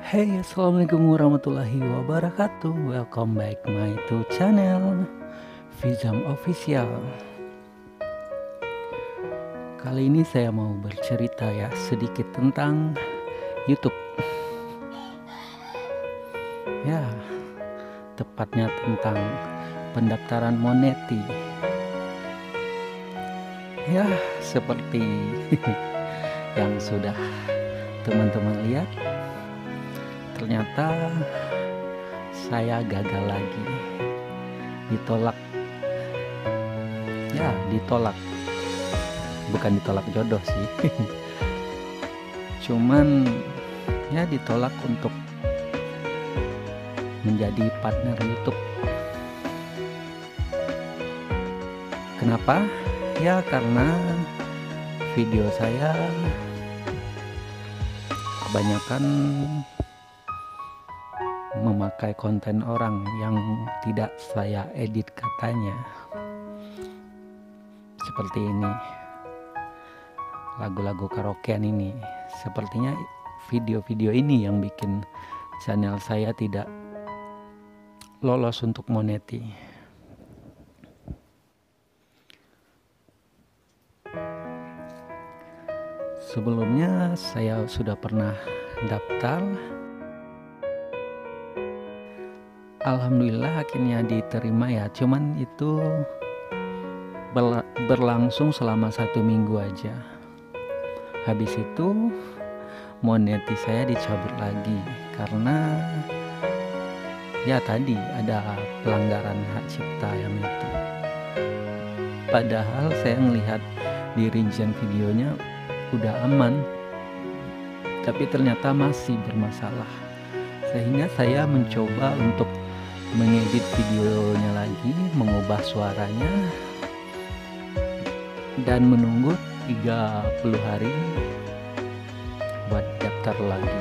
Hey, assalamualaikum warahmatullahi wabarakatuh. Welcome back my to channel Fizam Official. Kali ini saya mau bercerita ya sedikit tentang YouTube. Ya, tepatnya tentang pendaftaran Moneti. Ya, seperti yang sudah teman-teman lihat, ternyata saya gagal lagi, ditolak. Ya, ditolak, bukan ditolak jodoh sih. Cuman ya ditolak untuk menjadi partner YouTube. Kenapa? Ya karena video saya kebanyakan memakai konten orang yang tidak saya edit katanya. Seperti ini, lagu-lagu karaokean ini. Sepertinya video-video ini yang bikin channel saya tidak lolos untuk Moneti. Sebelumnya saya sudah pernah daftar. Alhamdulillah akhirnya diterima ya. Cuman itu berlangsung selama 1 minggu aja. Habis itu Moneti saya dicabut lagi karena ya tadi ada pelanggaran hak cipta yang itu. Padahal saya melihat di rincian videonya udah aman, tapi ternyata masih bermasalah. Sehingga saya mencoba untuk mengedit videonya lagi, mengubah suaranya, dan menunggu 30 hari buat daftar lagi.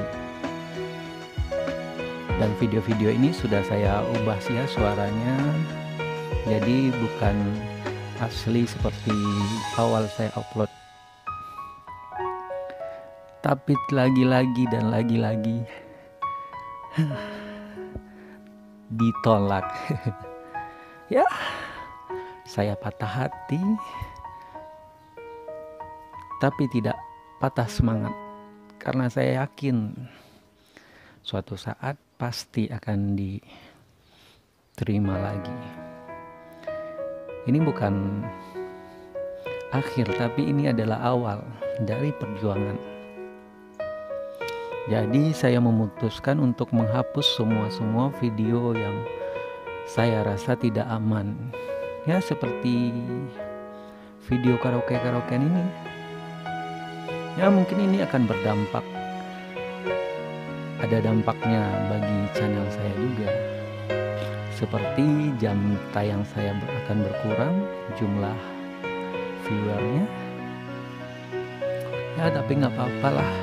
Dan video-video ini sudah saya ubah sih ya suaranya, jadi bukan asli seperti awal saya upload. Tapi lagi-lagi dan lagi-lagi ditolak. Ya, saya patah hati, tapi tidak patah semangat, karena saya yakin suatu saat pasti akan diterima lagi. Ini bukan akhir, tapi ini adalah awal dari perjuangan. Jadi saya memutuskan untuk menghapus semua video yang saya rasa tidak aman. Ya seperti video karaokean ini. Ya mungkin ini akan berdampak. Ada dampaknya bagi channel saya juga. Seperti jam tayang saya akan berkurang jumlah viewernya. Ya tapi nggak apa-apa lah.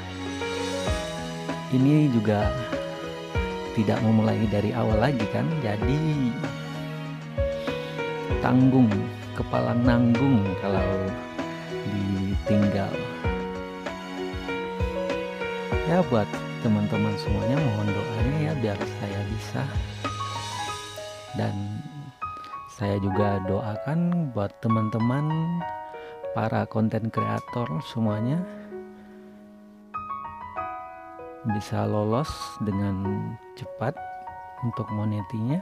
Ini juga tidak memulai dari awal lagi kan, jadi tanggung, kepala nanggung kalau ditinggal. Ya buat teman-teman semuanya mohon doanya ya biar saya bisa. Dan saya juga doakan buat teman-teman para konten kreator semuanya bisa lolos dengan cepat untuk Monetinya.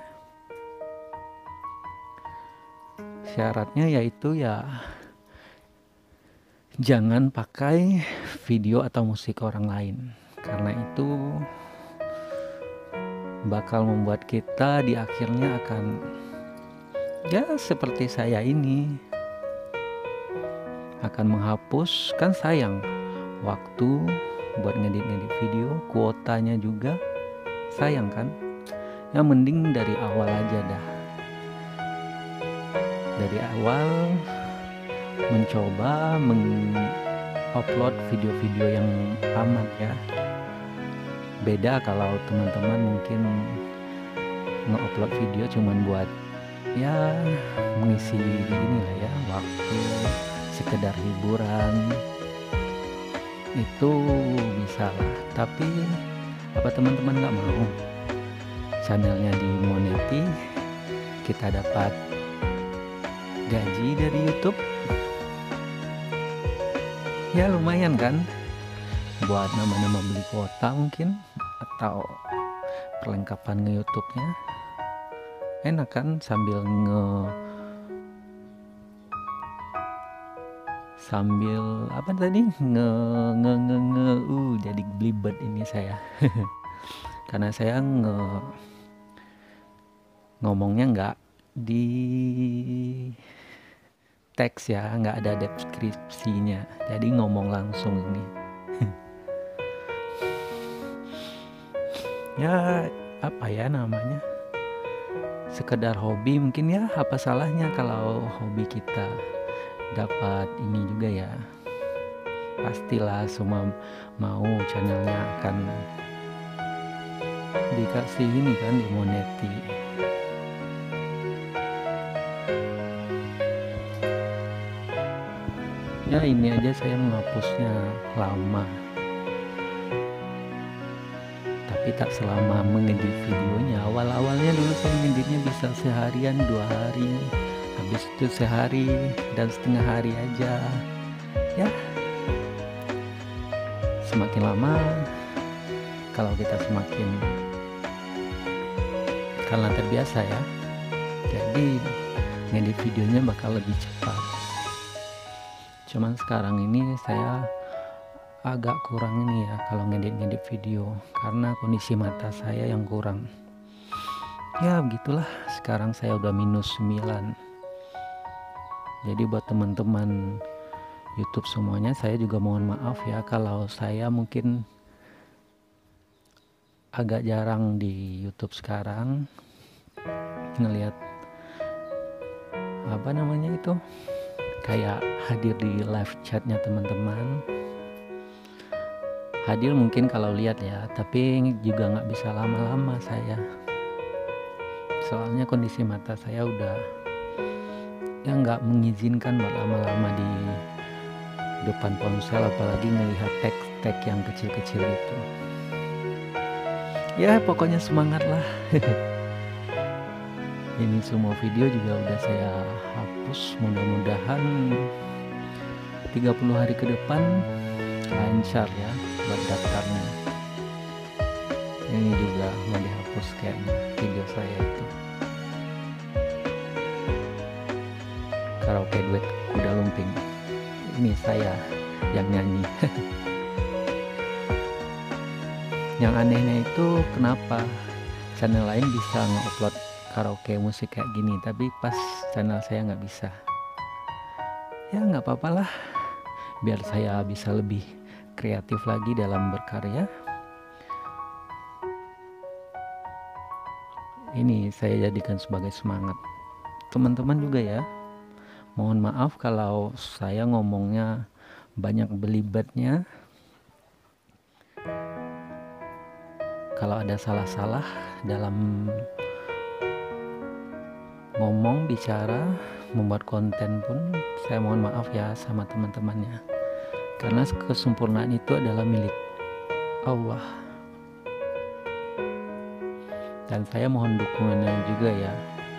Syaratnya yaitu ya jangan pakai video atau musik orang lain, karena itu bakal membuat kita di akhirnya akan ya seperti saya ini akan menghapus, kan sayang waktu buat ngedit video, kuotanya juga sayang kan. Ya mending dari awal aja dah, dari awal mencoba mengupload video-video yang aman ya. Beda kalau teman-teman mungkin nge-upload video cuman buat ya mengisi inilah ya waktu, sekedar hiburan, itu bisa lah. Tapi Apa teman-teman nggak mau channelnya dimoneti, kita dapat gaji dari YouTube? Ya lumayan kan, buat nama-nama beli kuota mungkin, atau perlengkapan nge-YouTube-nya. Enak kan, sambil apa tadi jadi belibet ini saya. Karena saya ngomongnya nggak di teks ya, nggak ada deskripsinya, jadi ngomong langsung ini. Ya apa ya namanya, sekedar hobi mungkin ya. Apa salahnya kalau hobi kita dapat ini juga ya. Pastilah semua mau channelnya akan dikasih ini kan, dimoneti. Ya ini aja saya menghapusnya lama, tapi tak selama mengedit videonya. Awal-awalnya dulu saya mengeditnya bisa seharian 2 hari, habis itu sehari dan setengah hari aja ya. Semakin lama, kalau kita semakin karena terbiasa ya, jadi ngedit videonya bakal lebih cepat. Cuman sekarang ini saya agak kurang ini ya kalau ngedit video, karena kondisi mata saya yang kurang. Ya begitulah, sekarang saya udah -9. Jadi buat teman-teman YouTube semuanya, saya juga mohon maaf ya kalau saya mungkin agak jarang di YouTube sekarang. Ngelihat apa namanya itu, kayak hadir di live chatnya teman-teman. Hadir mungkin kalau lihat ya, tapi juga nggak bisa lama-lama saya, soalnya kondisi mata saya udah ya nggak mengizinkan buat lama-lama di depan ponsel, apalagi ngelihat teks yang kecil-kecil itu. Ya pokoknya semangat lah. Ini semua video juga udah saya hapus, mudah-mudahan 30 hari ke depan lancar ya buat daftarnya. Ini juga mau dihapus kayaknya video saya itu, karaoke duet kuda lumping. Ini saya yang nyanyi. Yang anehnya itu kenapa channel lain bisa nge-upload karaoke musik kayak gini, tapi pas channel saya nggak bisa. Ya nggak apa-apa lah, biar saya bisa lebih kreatif lagi dalam berkarya. Ini saya jadikan sebagai semangat. Teman-teman juga ya, mohon maaf kalau saya ngomongnya banyak belibetnya. Kalau ada salah-salah dalam ngomong, bicara, membuat konten pun saya mohon maaf ya sama teman-temannya, karena kesempurnaan itu adalah milik Allah, dan saya mohon dukungannya juga ya.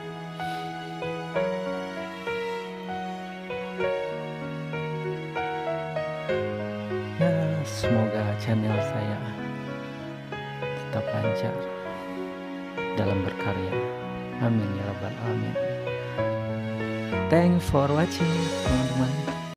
Ya semoga channel saya tetap lancar dalam berkarya. Amin ya rabbal alamin. Thanks for watching teman-teman.